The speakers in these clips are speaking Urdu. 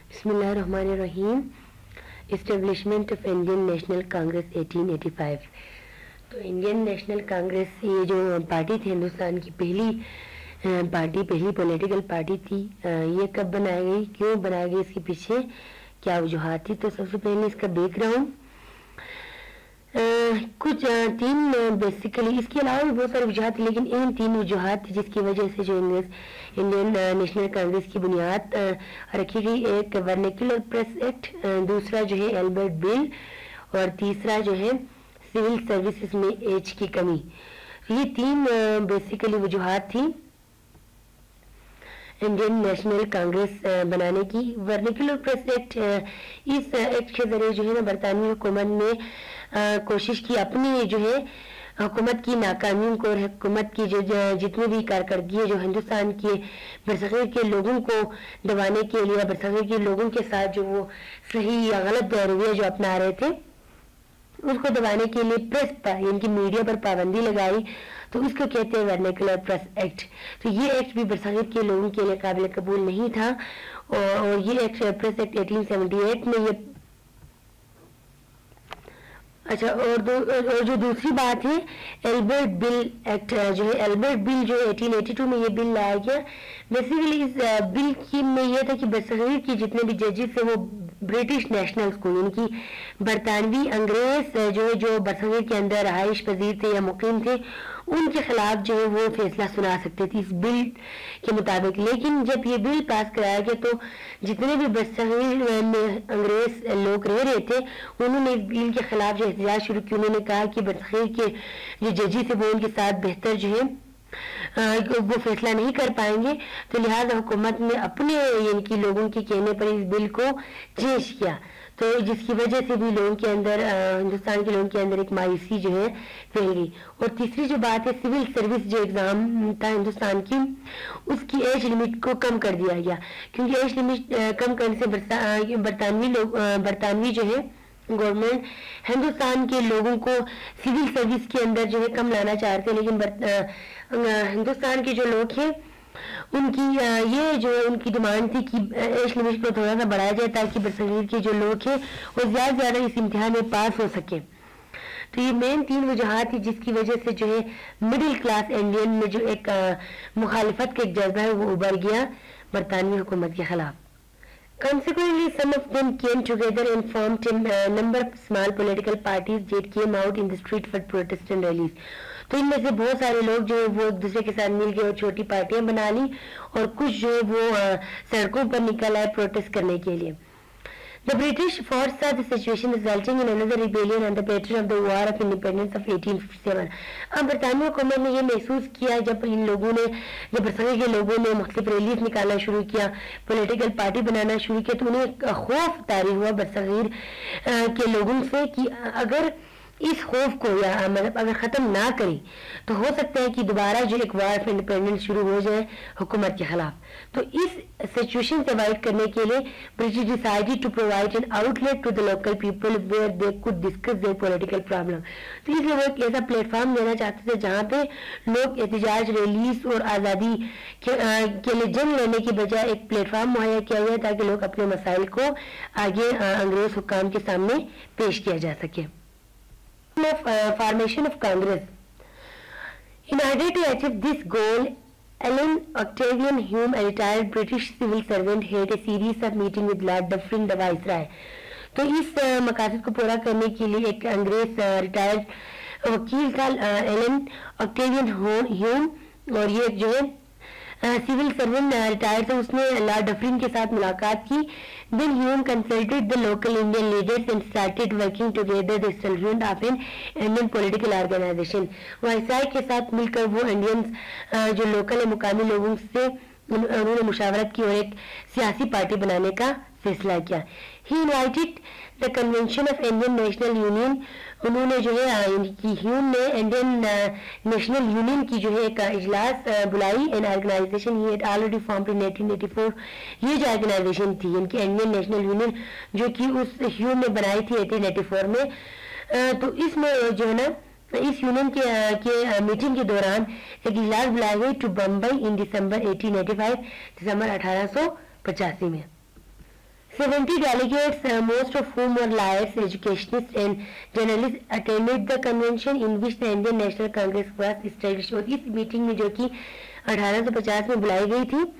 بسم اللہ الرحمن الرحیم. Establishment of Indian National Congress 1885. تو انڈین نیشنل کانگریس یہ جو پارٹی تھی ہندوستان کی پہلی پولیٹیکل پارٹی تھی، یہ کب بنائی گئی، کیوں بنائی گئی، اس کے پیچھے کیا وجوہات تھی. تو سب سے پہلے اس کا بیک گراؤنڈ کچھ تین بیسیکلی، اس کے علاوہ بھی بہت سارے وجوہات تھے، لیکن ان تین وجوہات تھی جس کی وجہ سے جو انڈین نیشنل کانگریس کی بنیاد رکھی گئی. ایک ورنیکولر پریس ایکٹ، دوسرا جو ہے البرٹ بل، اور تیسرا جو ہے سول سروسز میں ایج کی کمی. یہ تین بیسیکلی وجوہات تھی انڈین نیشنل کانگریس بنانے کی. ورنیکولر پریس ایکٹ، اس ایکٹ کے ذریعے جو ہے نا برطانوی حکومت نے کوشش کی اپنی جو ہے حکومت کی ناکامیوں کو اور حکومت کی جو جتنی بھی کارکردگی ہے جو ہندوستان کے برصغیر کے لوگوں کو دبانے کے لیے، برصغیر کے لوگوں کے ساتھ جو وہ صحیح یا غلط رویہ جو اپنا رہے تھے اس کو دبانے کے لیے پریس پر یعنی کہ میڈیا پر پابندی لگائی. تو اس کو کہتے ہیں ورنیکولر پریس ایکٹ. تو یہ ایکٹ بھی برصغیر کے لوگوں کے لیے قابل قبول نہیں تھا، اور یہ ایکٹ پریس ایکٹ 1878 میں یہ اچھا. اور جو دوسری بات ہے البرٹ بل ایکٹ جو ہے، البرٹ بل جو 1882 میں یہ بل لایا گیا. بیسیکلی اس بل کی میں یہ تھا کہ برصغیر کی جتنے بھی ججز تھے وہ برٹش نیشنلز کو یعنی کہ برطانوی انگریز جو برصغیر کے اندر رہائش پذیر تھے یا مقیم تھے ان کے خلاف جو ہے وہ فیصلہ سنا سکتے تھے اس بل کے مطابق. لیکن جب یہ بل پاس کرایا گیا تو جتنے بھی برصغیر میں انگریز لوگ رہ رہے تھے انہوں نے اس بل کے خلاف جو احتجاج شروع کیا. انہوں نے کہا کہ برصغیر کے جو ججز تھے وہ ان کے ساتھ بہتر جو ہے وہ فیصلہ نہیں کر پائیں گے. تو لہٰذا حکومت نے اپنے یعنی کہ لوگوں کے کہنے پر اس بل کو چینج کیا. تو جس کی وجہ سے بھی لوگوں کے اندر ہندوستان کے لوگوں کے اندر ایک مایوسی جو ہے پھیل گئی. اور تیسری جو بات ہے سول سروس جو ایگزام تھا ہندوستان کی اس کی ایج لمٹ کو کم کر دیا گیا، کیونکہ ایج لمٹ کم کرنے سے برطانوی جو ہے گورنمنٹ ہندوستان کے لوگوں کو سول سروس کے اندر جو ہے کم لانا چاہتے ہیں، لیکن ہندوستان کے جو لوگ ہیں ان کی یہ جو ان کی ڈیمانڈ تھی کہ ایج لمٹ کو تھوڑا سا بڑھایا جائے تاکہ برصغیر کے جو لوگ ہیں وہ زیادہ سے زیادہ اس امتحان میں پاس ہو سکے. تو یہ مین تین وجوہات تھی جس کی وجہ سے جو ہے مڈل کلاس انڈین میں جو ایک مخالفت کا ایک جذبہ ہے وہ ابھر گیا برطانوی حکومت کے خلاف. Consequently, some of them came together and formed a number of small political parties that came out in the street for protest and rallies. تو ان میں سے بہت سارے لوگ جو ہے وہ ایک دوسرے کے ساتھ مل گئے اور چھوٹی پارٹیاں بنا لی اور کچھ جو ہے وہ سڑکوں پر نکل آئے پروٹیسٹ کرنے کے لیے. The British force saw the situation resulting in another rebellion on the pattern of the War of Independence of 1857. اب برطانوی حکومت نے یہ محسوس کیا جب برصغیر کے لوگوں نے مختلف ریلیز نکالنا شروع کیا، پولیٹیکل پارٹی بنانا شروع کیا، تو انہیں خوف طاری ہوا برصغیر کے لوگوں سے کہ اگر اس خوف کو یا مطلب اگر ختم نہ کریں تو ہو سکتا ہے کہ دوبارہ جو ایک وار آف انڈیپینڈنس شروع ہو جائے حکومت کے خلاف. تو اس سچویشن سے اوائڈ کرنے کے لیے British decided to provide an outlet to the local people where they could discuss their political problem. تو اس لیے وہ ایک ایسا پلیٹ فارم دینا چاہتے تھے جہاں پہ لوگ احتجاج، ریلیز اور آزادی کے لیے جنگ لڑنے کی بجائے ایک پلیٹ فارم مہیا کیا گیا تاکہ لوگ اپنے مسائل کو آگے انگریز حکام کے سامنے پیش کیا جا سکے. Formation of Congress. In order to achieve this goal, Allen Octavian Hume, a retired British civil servant, had a series of meetings with Lord Dufferin, the Viceroy. تو اس مقاصد کو پورا کرنے کے لیے ایک انگریز ریٹائرڈ وکیل تھا ایلن آکٹیوین ہیوم، اور یہ جو ہے سول سرونٹ ریٹائرڈ تھا، اس نے لارڈ ڈفرن کے ساتھ ملاقات کی. Then Hume consulted the local Indian leaders and started working together the establishment of an Indian political organization. Viceroy کے ساتھ مل کر وہ انڈینز جو لوکل مقامی لوگوں سے انہوں نے مشاورت کی اور ایک سیاسی پارٹی بنانے کا فیصلہ کیا. He invited the Convention of Indian National Union. انہوں نے جو ہے ہیوم نے انڈین نیشنل یونین کی جو ہے ایک اجلاس بلائی. an organization he had already formed in 1884. یہ جو آرگنائزیشن تھی ان کی انڈین نیشنل یونین جو کہ اس ہیوم نے بنائی تھی 1884 میں. تو اس میں جو ہے نا اس یونین کے میٹنگ کے دوران ایک اجلاس بلائی گئی ٹو بمبئی ان دسمبر 1885، دسمبر 1885 میں. 70 delegates, most of whom were lawyers, educationists and journalists, attended the convention in which the Indian National Congress was established. और इस मीटिंग में जो कि 1850 में बुलाई गई थी,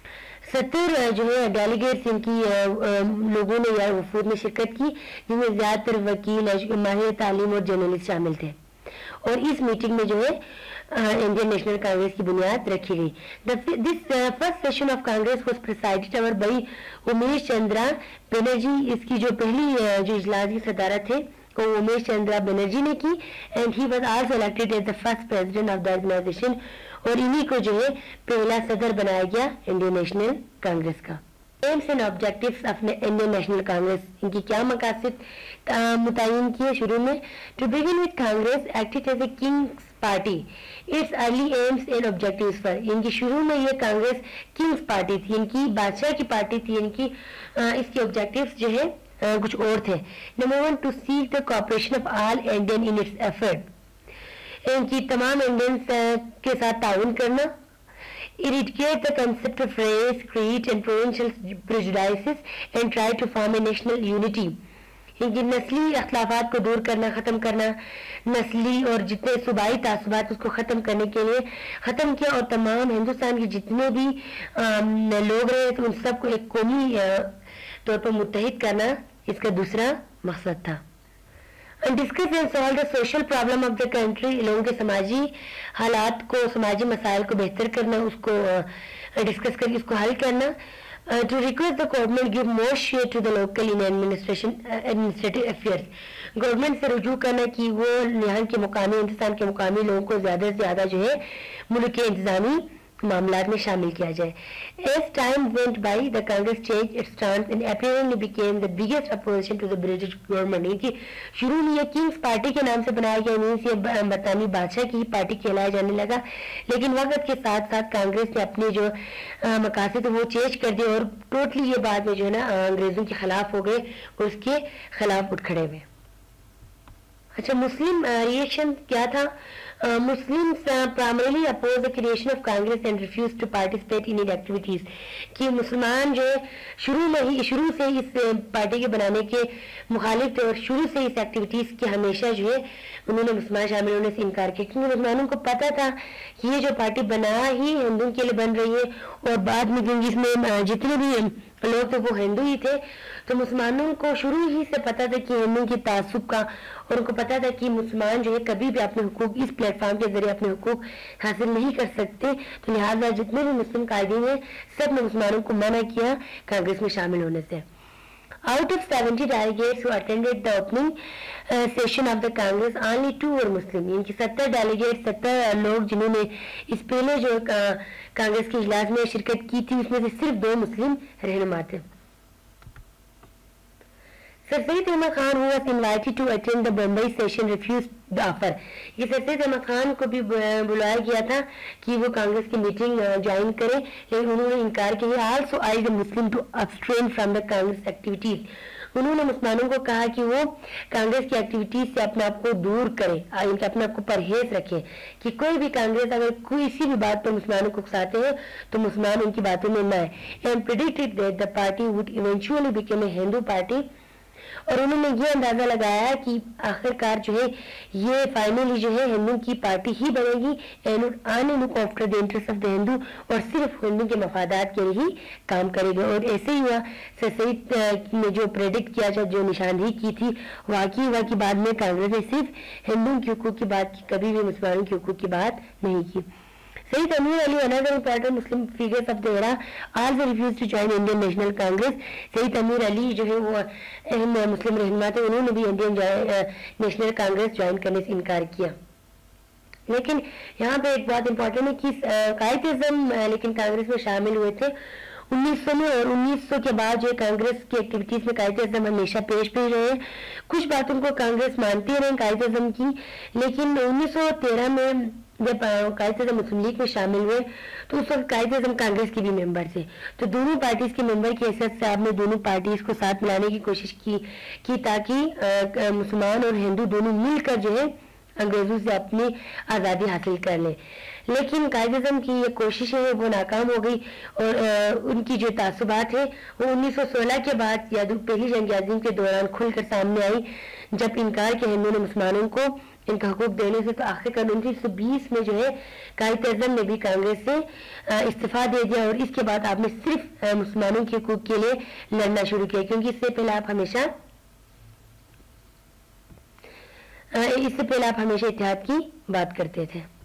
70 जो है डेलीगेट्स इनकी लोगों ने या वफूद में शिरकत की, जिनमें ज़्यादातर वकील, माहिर तालीम और जर्नलिस्ट शामिल थे। और इस मीटिंग में जो है इंडियन नेशनल कांग्रेस की बुनियाद रखी गई। This first session of Congress was presided over by Umesh Chandra Banerjee. इसकी जो पहली जो इजलास की सदारत है वो उमेश चंद्रा बनर्जी ने की, and he was also elected as the first president of the organization. और इन्हीं को जो है पहला सदर बनाया गया इंडियन नेशनल कांग्रेस का। Aims and objectives of Indian National Congress, इनकी क्या मकासद मुतय्यन किए शुरू में। To begin with Congress acted as a king's party, its early aims and objectives for, इनकी शुरू में ये कांग्रेस किंग्स पार्टी थी, इनकी बादशाह की पार्टी थी, इनकी इसके ऑब्जेक्टिव्स जो है कुछ और थे। Number 1, to seek the cooperation of all Indian in its effort, इनकी तमाम इंडियंस के साथ ताउन करना। Eradicate the concept of race, creed and provincial prejudices and try to form a national unity. इनकी नस्ली अख्लाफात को दूर करना, ख़त्म करना, नस्ली और जितने सूबाई तासुबात उसको ख़त्म करने के लिए ख़त्म किया, और तमाम हिंदुस्तान के जितने भी लोग रहे तो उन सबको एक कौमी तौर पर मुत्तहिद करना इसका दूसरा मकसद था। Discuss and solve the social problem of the country, लोगों के समाजी हालात को, समाजी मसाइल को बेहतर करना, उसको डिस्कस करके उसको हल करना। To request the government give more share to the local in administrative affairs, government से रुजू करना कि वो यहाँ के मुकामी, हिंदुस्तान के मुकामी लोगों को ज़्यादा से ज़्यादा जो है मुल्क के इंतजामी मामलात में शामिल किया जाए। As time went by, the Congress changed its stance and apparently became the biggest opposition to the British government. इनकी शुरू में ये किंग्स पार्टी के नाम से बनाया गया, मीन्स ये बरतानी बादशाह की पार्टी कहलाया जाने लगा, लेकिन वक्त के साथ साथ कांग्रेस ने अपने जो मकासद वो चेंज कर दिए और टोटली ये बाद में जो है ना अंग्रेजों के खिलाफ हो गए और उसके खिलाफ उठ खड़े हुए। अच्छा, मुस्लिम रिएक्शन क्या था? Muslims primarily oppose the creation of Congress and refuse to participate in its activities. कि मुसलमान जो है शुरू से इस पार्टी के बनाने के मुखालिफ थे और शुरू से इस एक्टिविटीज़ की हमेशा जो है उन्होंने मुसलमान शामिल होने से इनकार किया, क्योंकि मुसलमानों को पता था कि ये जो पार्टी बना ही हिंदुओं के लिए बन रही है, और बाद में क्योंकि इसमें जितने भी लोग थे वो हिंदू ही थे, तो मुसलमानों को शुरू ही से पता था कि हिंदुओं की तासुब का, और उनको पता था कि मुसलमान जो है कभी भी अपने हुकूक इस प्लेटफॉर्म के जरिए अपने हुकूक हासिल नहीं कर सकते, तो लिहाजा जितने भी मुस्लिम कायदीन हैं सब ने मुसलमानों को मना किया कांग्रेस में शामिल होने से। Out of 70 delegates who attended the opening session of the Congress, only 2 were Muslim. इनकी 70 डेलीगेट, 70 लोग जिन्होंने इस पहले जो कांग्रेस के इजलास में शिरकत की थी, उसमें से सिर्फ 2 मुस्लिम रहनुमा थे। Sir Syed Ahmad Khan, who was invited to attend the Bombay session, refused the offer. ये सर सैयद अहमद खान को भी बुलाया गया था कि वो कांग्रेस की मीटिंग ज्वाइन करें, लेकिन उन्होंने इनकार किया। Also urged the Muslim to abstain from the Congress activities. उन्होंने मुसलमानों को कहा कि वो कांग्रेस की एक्टिविटीज से अपने आप को दूर करें, अपने आप को परहेज रखें, कि कोई भी कांग्रेस अगर किसी भी बात पर मुसलमानों को उकसाते हैं तो मुसलमान उनकी बातों में न आए। And predicted that the party would eventually become a Hindu party, और उन्होंने ये अंदाजा लगाया कि आखिरकार जो है ये फाइनली जो है हिंदू की पार्टी ही बनेगी, एंड आने look after the interest of the Hindu, और सिर्फ हिंदू के मफादात के लिए ही काम करेगा। और ऐसे ही हुआ। सर सईद ने जो प्रेडिक्ट किया, जो निशानदेही की थी, वाकई हुआ कि बाद में कांग्रेस ने सिर्फ हिंदू के हुकूक की बात की, कभी भी मुसलमानों के हुकूक की बात नहीं की। Sayyid Amir Ali, another important Muslim figures of the era, also refused to join Indian National Congress. Sayyid Amir Ali जो है वो अहम मुस्लिम रहनुमा थे, उन्होंने भी इंडियन नेशनल कांग्रेस ज्वाइन करने से इनकार किया। लेकिन यहाँ पे एक बहुत इंपॉर्टेंट है कि कायद-ए-आज़म लेकिन कांग्रेस में शामिल हुए थे 1900 में, और 1900 के बाद जो कांग्रेस की एक्टिविटीज में कायद-ए-आज़म हमेशा पेश भी रहे। कुछ बातों को कांग्रेस मानती रहे कायद-ए-आज़म की, लेकिन 1913 में जब कायद-ए-आज़म मुस्लिम लीग में शामिल हुए तो उस वक्त कायद-ए-आज़म कांग्रेस के भी मेंबर थे, तो दोनों पार्टीज के मेंबर की हैसियत से आपने दोनों पार्टीज को साथ मिलाने की कोशिश की ताकि मुसलमान और हिंदू दोनों मिलकर जो है अंग्रेजों से अपनी आज़ादी हासिल कर ले। لیکن قائد اعظم کی یہ کوششیں ہیں وہ ناکام ہو گئی، اور ان کی جو تعصبات ہیں وہ 1916 کے بعد یا پہلی جنگ عظیم کے دوران کھل کر سامنے آئی، جب انکار کیا ہندوؤں نے مسلمانوں کو ان کا حقوق دینے سے۔ تو آخر کار 1920 میں جو ہے قائد اعظم نے بھی کانگریس سے استعفیٰ دے دیا، اور اس کے بعد آپ نے صرف مسلمانوں کے حقوق کے لیے لڑنا شروع کیا، کیونکہ اس سے پہلے آپ ہمیشہ اتحاد کی بات کرتے تھے۔